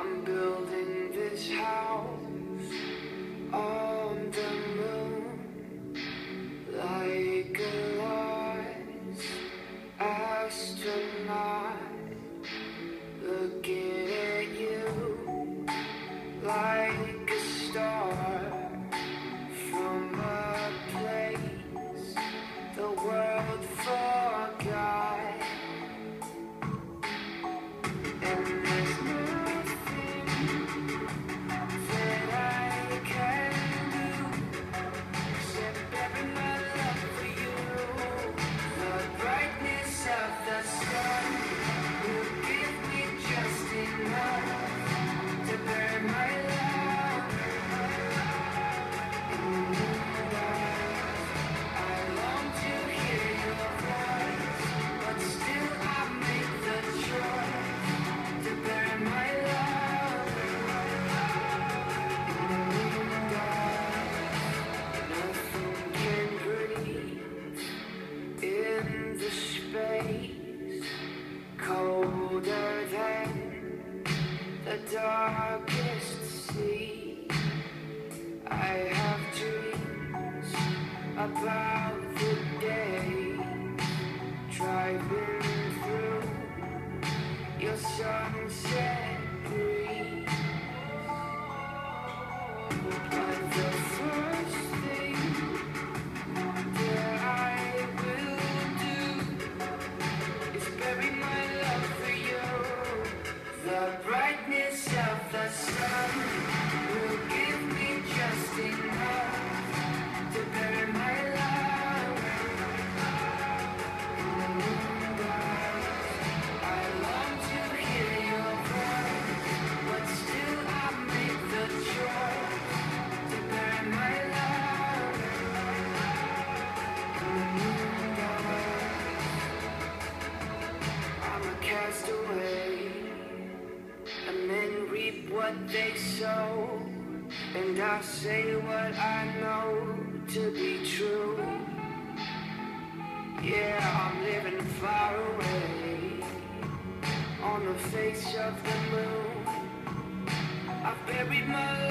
I'm building this house on the moon like a lost astronaut, looking at you like a star from a place the world forgot. And there's nothing that I can do except bury my love for you. The brightness of the sun will give me just enough to bury my love. I long to hear your voice, but still I make the choice to bury my love. Nothing can breathe in the space colder than the darkest sea. I have dreams about the day driving through your sunset breeze. But the first thing that I will do is bury my love for you. The brightness of the sun will give me just enough to bury my love. I long to hear your voice, but still I make the choice to bury my love. I'm a castaway, and men reap what they sow, and I say what I know to be true. Yeah, I'm living far away on the face of the moon. I've buried my